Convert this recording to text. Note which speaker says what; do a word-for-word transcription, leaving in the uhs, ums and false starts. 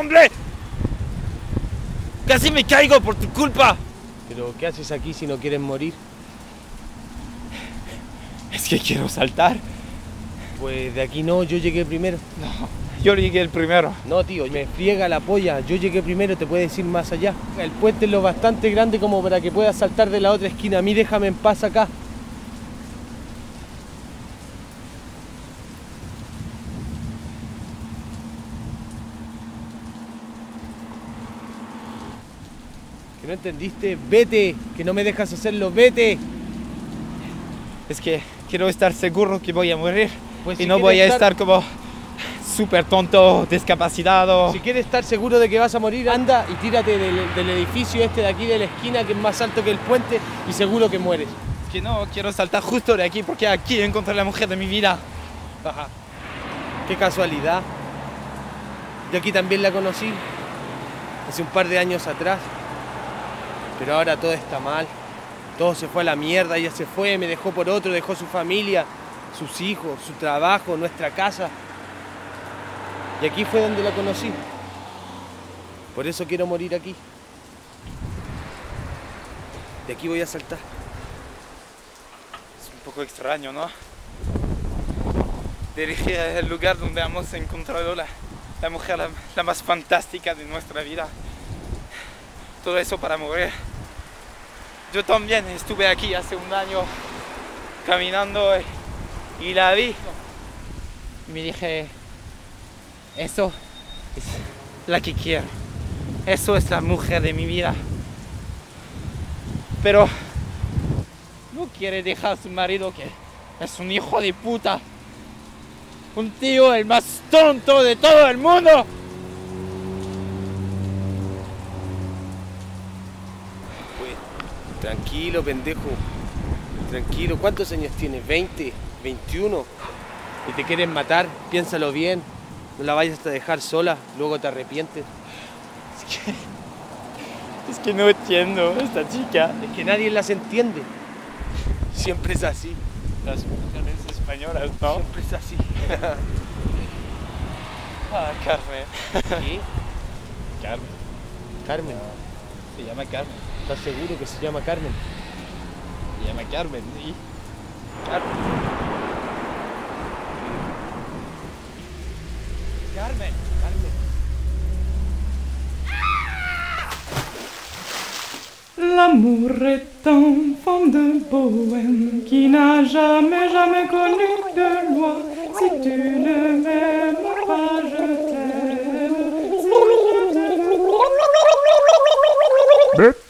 Speaker 1: hombre! ¡Casi me caigo por tu culpa!
Speaker 2: ¿Pero qué haces aquí si no quieres morir?
Speaker 1: Es que quiero saltar.
Speaker 2: Pues de aquí no, yo llegué primero.
Speaker 1: No, yo llegué el primero.
Speaker 2: No, tío, me friega la polla. Yo llegué primero, te puedes ir más allá. El puente es lo bastante grande como para que puedas saltar de la otra esquina. A mí déjame en paz acá. ¿Que no entendiste? ¡Vete! ¡Que no me dejas hacerlo! ¡Vete!
Speaker 1: Es que quiero estar seguro que voy a morir.
Speaker 2: Pues
Speaker 1: y
Speaker 2: si
Speaker 1: no voy a
Speaker 2: estar...
Speaker 1: estar como súper tonto, discapacitado.
Speaker 2: Si quieres estar seguro de que vas a morir, anda y tírate del, del edificio este de aquí de la esquina, que es más alto que el puente, y seguro que mueres.
Speaker 1: Es que no, quiero saltar justo de aquí porque aquí encontré la mujer de mi vida.
Speaker 2: Ajá. Qué casualidad. Yo aquí también la conocí, hace un par de años atrás. Pero ahora todo está mal. Todo se fue a la mierda, ella se fue, me dejó por otro, dejó su familia, sus hijos, su trabajo, nuestra casa. Y aquí fue donde la conocí. Por eso quiero morir aquí. De aquí voy a saltar.
Speaker 1: Es un poco extraño, ¿no? Dirigir el lugar donde hemos encontrado la, la mujer la, la más fantástica de nuestra vida. Todo eso para morir. Yo también estuve aquí hace un año caminando y, y la vi. Y me dije, eso es la que quiero. Eso es la mujer de mi vida. Pero no quiere dejar a su marido, que es un hijo de puta. Un tío el más tonto de todo el mundo.
Speaker 2: Tranquilo, pendejo. Tranquilo. ¿Cuántos años tienes? ¿veinte? ¿veintiuno? ¿Y te quieren matar? Piénsalo bien. No la vayas a dejar sola, luego te arrepientes.
Speaker 1: Es que, es que no entiendo a esta chica.
Speaker 2: Es que nadie las entiende. Siempre es así.
Speaker 1: Las mujeres españolas, ¿no?
Speaker 2: Siempre es así.
Speaker 1: Ah, Carmen.
Speaker 2: ¿Qué?
Speaker 1: Carmen.
Speaker 2: Carmen.
Speaker 1: Se llama Carmen.
Speaker 2: ¿Estás seguro que se llama Carmen?
Speaker 1: Se llama Carmen, sí. Carmen. Carmen.
Speaker 2: Carmen.
Speaker 3: L'amour est un femme de bohème qui n'a jamais, jamais connu de loi. Si tu ne m'aimes pas, je t'aime. Si je t'aime.